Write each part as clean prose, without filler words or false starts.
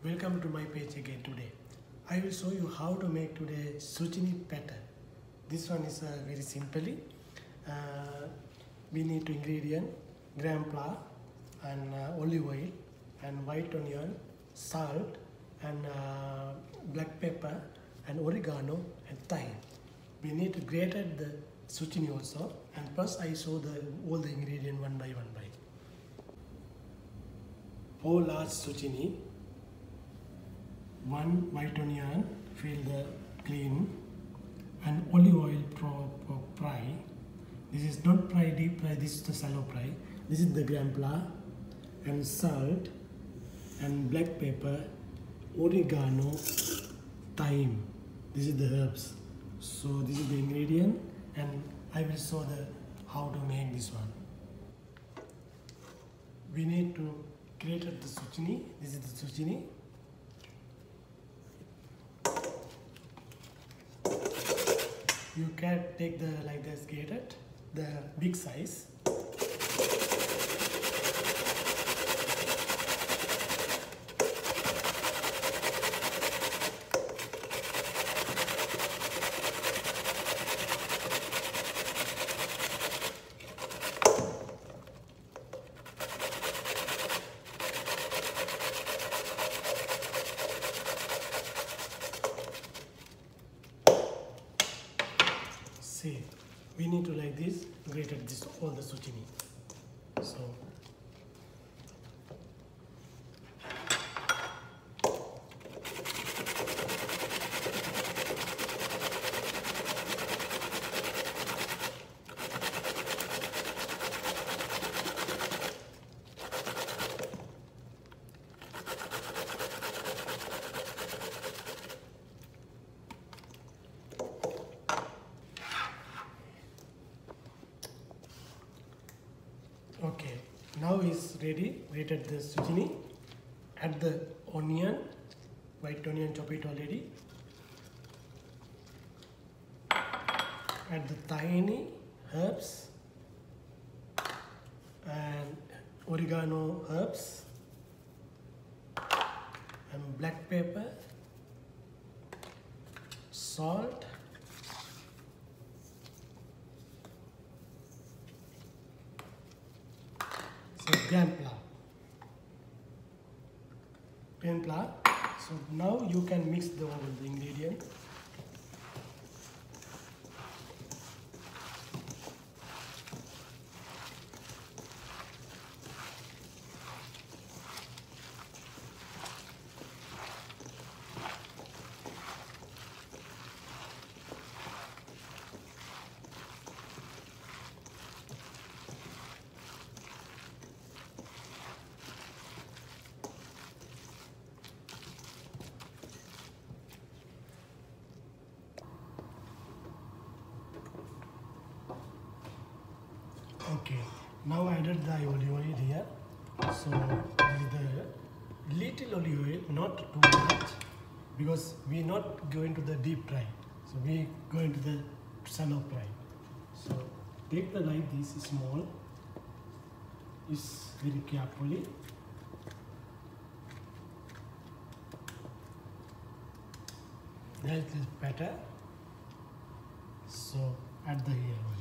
Welcome to my page again today. I will show you how to make today zucchini pattern. This one is very simply. We need to ingredient gram flour and olive oil and white onion, salt and black pepper and oregano and thyme. We need to grate the zucchini also, and first I show all the ingredient one by one. 4 large zucchini, 1 white onion, clean, and olive oil for fry. This is not fry deep fry, this is the shallow fry. This is the gram flour and salt and black pepper, oregano, thyme. This is the herbs. So this is the ingredient, and I will show how to make this one. We need to grate the zucchini. This is the zucchini. You can take like this grated, the big size. See, we need to like this, grate all the zucchini. So okay, now is ready. Grated the zucchini. Add the onion, white onion, chop it already. Add the thyme, herbs and oregano herbs and black pepper, salt, gram flour. So now you can mix all the ingredients. Okay, now I added the olive oil here. So this is the little olive oil, not too much, because we are not going to the deep fry. So we going to the shallow fry. So take the like this small, is very carefully. That is better. So add the here oil.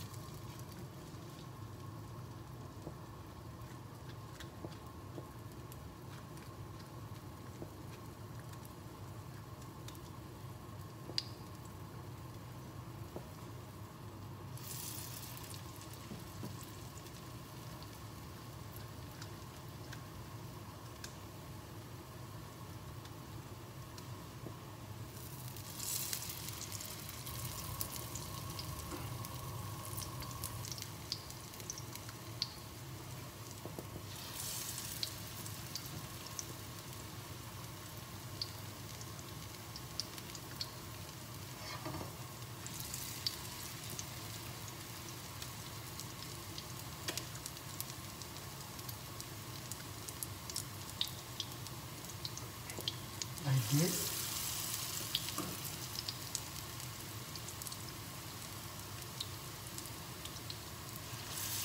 Like this.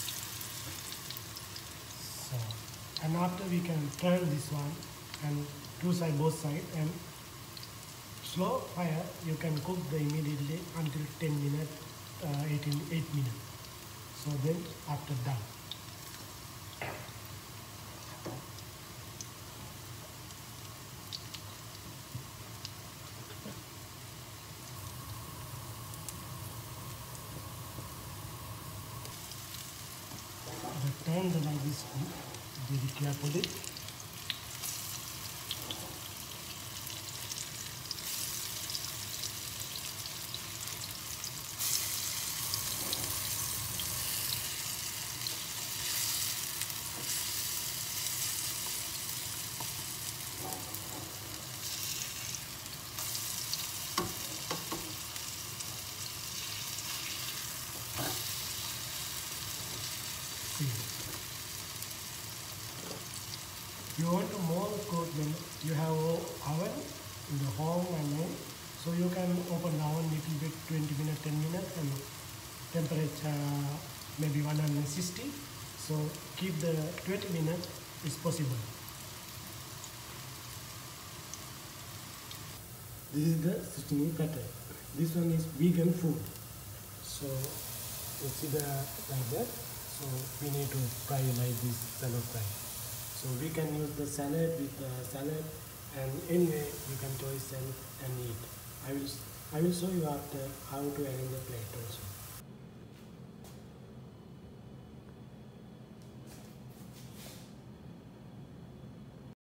So, and after we can turn this one and two side, both side, and slow fire. You can cook the immediately until 10 minutes, 8 minutes. So then after done. Turn the like this very carefully. You want to more cook when you have oven in the home and home, so you can open the oven little bit, 20 minutes, 10 minutes, and temperature maybe 160. So keep the 20 minutes is possible. This is the sesame cutter. This one is vegan food. So you see the like that. So we need to fry like this shallow fry. So we can use the salad with the salad, and anyway you can choose and eat. I will show you after how to arrange the plate also.